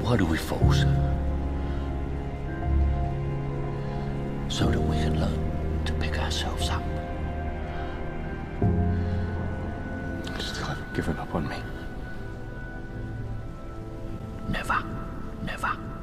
Why do we fall, sir? So that we can learn to pick ourselves up. You still haven't given up on me. Never, never.